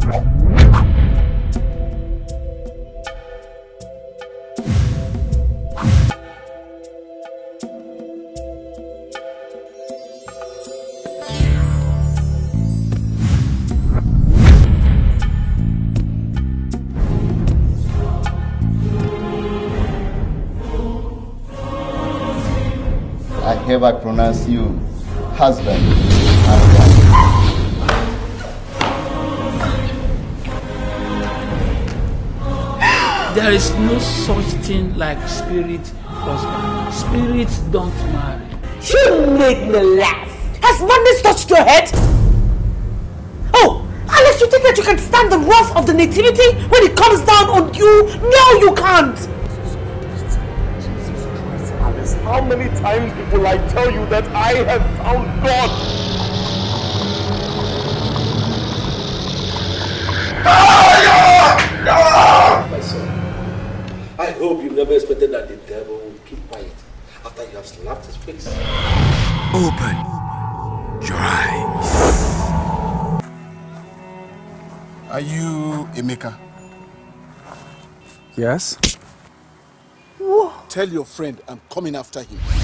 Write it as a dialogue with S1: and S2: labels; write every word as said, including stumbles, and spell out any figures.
S1: I hereby pronounce you husband and wife.
S2: There is no such thing like spirit husband. Spirits don't marry.
S3: You make me laugh. Has madness touched your head? Oh, Alex, you think that you can stand the wrath of the nativity when it comes down on you? No, you can't.
S4: How many times will I tell you that I have found God?
S5: My son, I hope you never expected that the devil would keep quiet after you have slapped his face.
S6: Open your eyes. Are you Emeka?
S7: Yes.
S6: Tell your friend I'm coming after him.